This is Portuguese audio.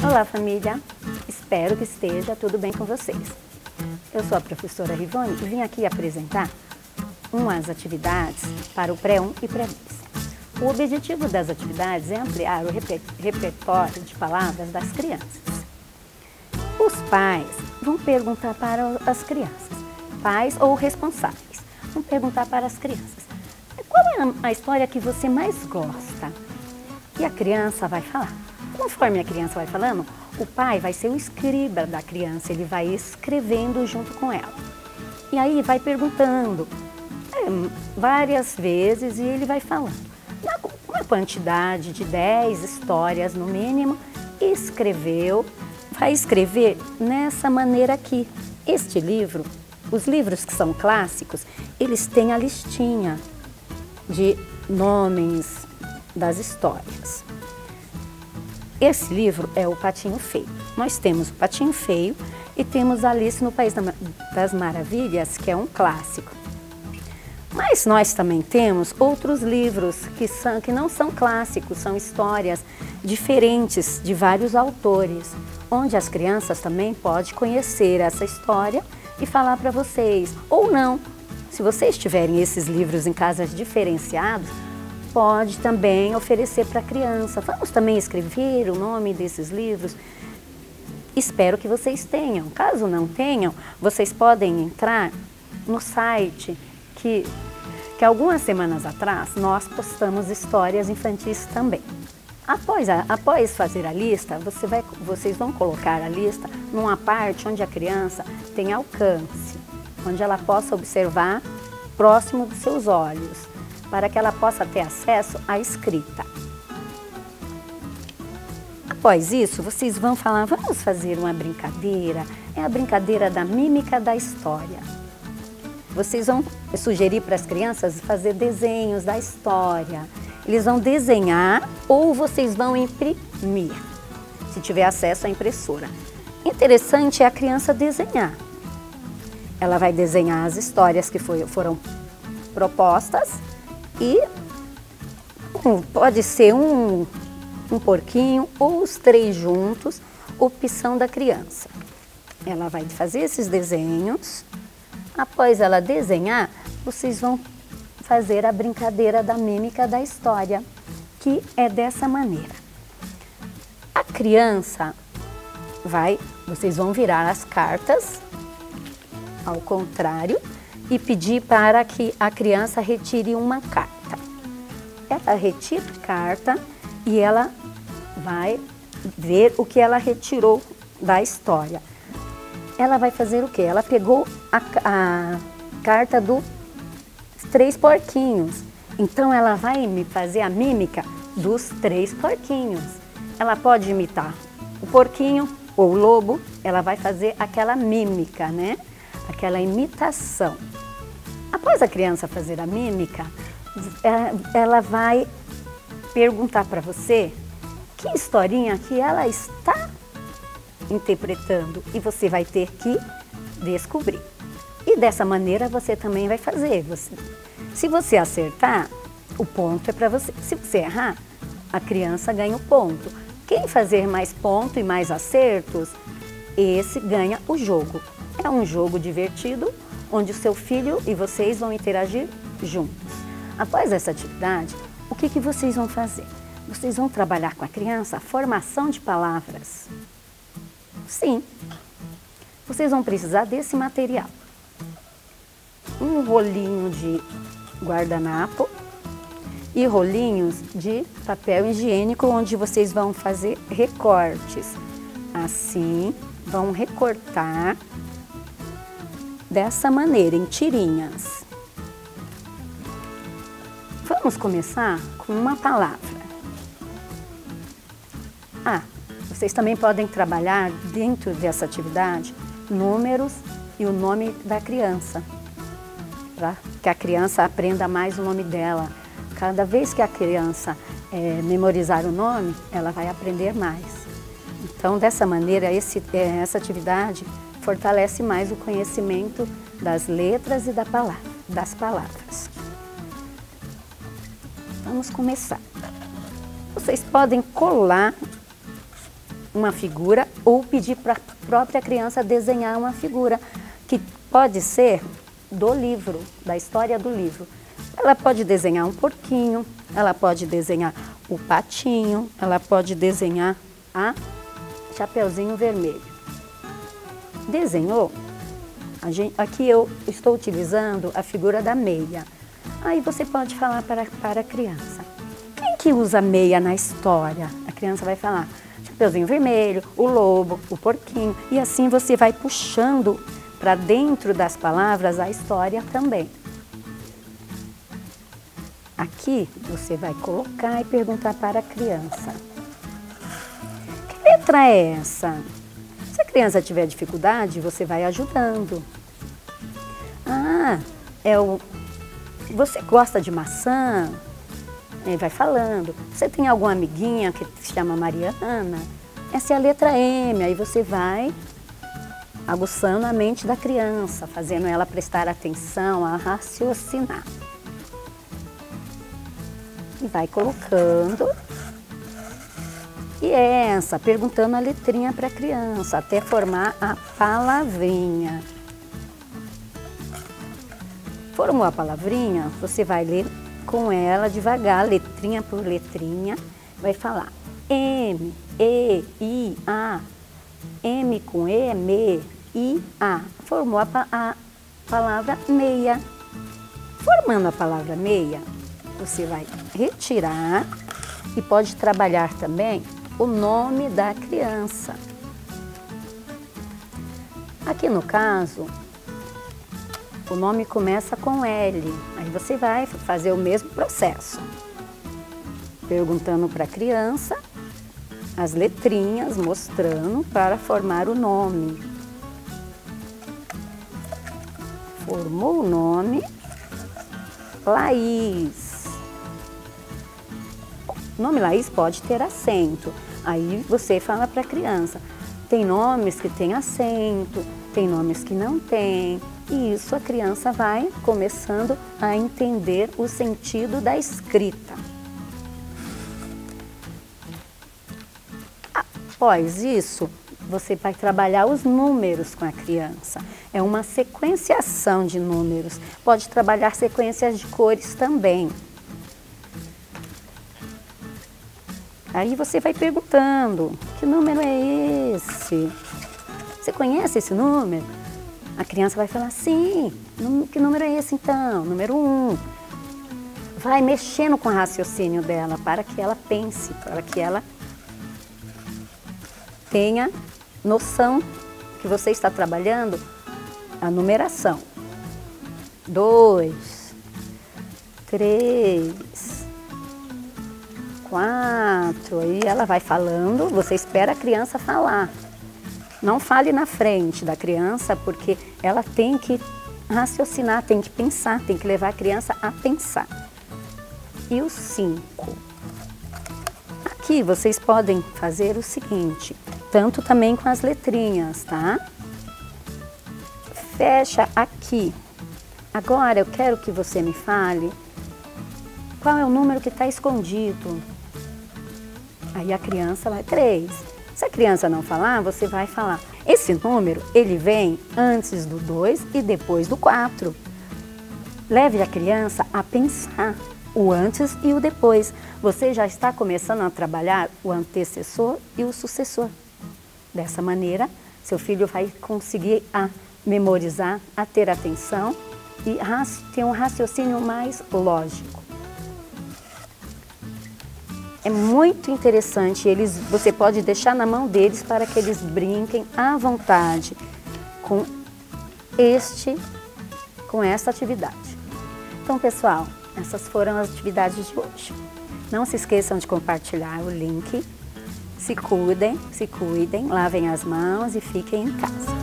Olá, família! Espero que esteja tudo bem com vocês. Eu sou a professora Rivone e vim aqui apresentar umas atividades para o pré-1 e pré-2. O objetivo das atividades é ampliar o repertório de palavras das crianças. Os pais vão perguntar para as crianças, pais ou responsáveis, vão perguntar para as crianças, qual é a história que você mais gosta? E a criança vai falar. Conforme a criança vai falando, o pai vai ser o escriba da criança, ele vai escrevendo junto com ela. E aí vai perguntando várias vezes e ele vai falando. Uma quantidade de 10 histórias no mínimo, vai escrever nessa maneira aqui. Este livro, os livros que são clássicos, eles têm a listinha de nomes das histórias. Esse livro é o Patinho Feio. Nós temos o Patinho Feio e temos Alice no País das Maravilhas, que é um clássico. Mas nós também temos outros livros que não são clássicos, são histórias diferentes de vários autores, onde as crianças também podem conhecer essa história e falar para vocês, ou não. Se vocês tiverem esses livros em casas diferenciados, pode também oferecer para a criança. Vamos também escrever o nome desses livros. Espero que vocês tenham. Caso não tenham, vocês podem entrar no site que algumas semanas atrás nós postamos histórias infantis também. Após fazer a lista, vocês vão colocar a lista numa parte onde a criança tem alcance, onde ela possa observar próximo dos seus olhos, para que ela possa ter acesso à escrita. Após isso, vocês vão falar, vamos fazer uma brincadeira, é a brincadeira da mímica da história. Vocês vão sugerir para as crianças fazer desenhos da história. Eles vão desenhar ou vocês vão imprimir, se tiver acesso à impressora. Interessante é a criança desenhar. Ela vai desenhar as histórias que foram propostas e pode ser um porquinho ou os três juntos, opção da criança. Ela vai fazer esses desenhos. Após ela desenhar, vocês vão fazer a brincadeira da mímica da história, que é dessa maneira. A criança vocês vão virar as cartas ao contrário e pedir para que a criança retire uma carta. Ela retira a carta e ela vai ver o que ela retirou da história. Ela vai fazer o quê? Ela pegou a carta dos três porquinhos. Então ela vai me fazer a mímica dos três porquinhos. Ela pode imitar o porquinho ou o lobo, ela vai fazer aquela mímica, né? Aquela imitação. Após a criança fazer a mímica, ela vai perguntar para você que historinha que ela está interpretando e você vai ter que descobrir. E dessa maneira você também vai fazer. Se você acertar, o ponto é para você. Se você errar, a criança ganha o ponto. Quem fazer mais pontos e mais acertos, esse ganha o jogo. É um jogo divertido, onde o seu filho e vocês vão interagir juntos. Após essa atividade, o que vocês vão fazer? Vocês vão trabalhar com a criança a formação de palavras. Sim, vocês vão precisar desse material. Um rolinho de guardanapo e rolinhos de papel higiênico, onde vocês vão fazer recortes. Assim, vão recortar dessa maneira, em tirinhas. Vamos começar com uma palavra. Vocês também podem trabalhar dentro dessa atividade números e o nome da criança, para que a criança aprenda mais o nome dela. Cada vez que a criança memorizar o nome, ela vai aprender mais. Então, dessa maneira, essa atividade fortalece mais o conhecimento das letras e das palavras. Vamos começar. Vocês podem colar uma figura ou pedir para a própria criança desenhar uma figura, que pode ser do livro, da história do livro. Ela pode desenhar um porquinho, ela pode desenhar o patinho, ela pode desenhar a Chapeuzinho Vermelho. Desenhou? Aqui eu estou utilizando a figura da meia. Aí você pode falar para a criança: quem que usa meia na história? A criança vai falar: Chapeuzinho Vermelho, o lobo, o porquinho. E assim você vai puxando para dentro das palavras a história também. Aqui você vai colocar e perguntar para a criança: que letra é essa? Se a criança tiver dificuldade, você vai ajudando. Ah, você gosta de maçã? Ele vai falando. Você tem alguma amiguinha que se chama Mariana? Essa é a letra M. Aí você vai aguçando a mente da criança, fazendo ela prestar atenção, a raciocinar. E vai colocando. E essa, perguntando a letrinha para a criança, até formar a palavrinha. Formou a palavrinha, você vai ler com ela devagar, letrinha por letrinha, vai falar M, E, I, A, M com E, me, I, A. Formou a palavra meia. Formando a palavra meia, você vai retirar e pode trabalhar também o nome da criança. Aqui no caso, o nome começa com L. Aí você vai fazer o mesmo processo. Perguntando para a criança as letrinhas, mostrando para formar o nome. Formou o nome, Laís. O nome Laís pode ter acento. Aí você fala para a criança: tem nomes que têm acento, tem nomes que não têm. E isso a criança vai começando a entender o sentido da escrita. Após isso, você vai trabalhar os números com a criança. É uma sequenciação de números. Pode trabalhar sequências de cores também. Aí você vai perguntando: que número é esse? Você conhece esse número? A criança vai falar: sim. Que número é esse então? Número 1. Vai mexendo com o raciocínio dela para que ela pense, para que ela tenha noção que você está trabalhando a numeração. 2, 3, 4. Aí ela vai falando, você espera a criança falar. Não fale na frente da criança, porque ela tem que raciocinar, tem que pensar, tem que levar a criança a pensar. E o 5. Aqui vocês podem fazer o seguinte, tanto também com as letrinhas, tá? Fecha aqui. Agora eu quero que você me fale qual é o número que está escondido. Aí a criança vai: 3. Se a criança não falar, você vai falar: esse número, ele vem antes do 2 e depois do 4. Leve a criança a pensar o antes e o depois. Você já está começando a trabalhar o antecessor e o sucessor. Dessa maneira, seu filho vai conseguir a memorizar, a ter atenção e ter um raciocínio mais lógico. É muito interessante, você pode deixar na mão deles para que eles brinquem à vontade com essa atividade. Então, pessoal, essas foram as atividades de hoje. Não se esqueçam de compartilhar o link. Se cuidem, lavem as mãos e fiquem em casa.